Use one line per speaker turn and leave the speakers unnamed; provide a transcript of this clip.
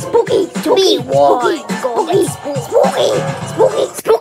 Spooky,
To be
spooky,
warned,
spooky,
go get
spooky, spooky, spooky, spooky.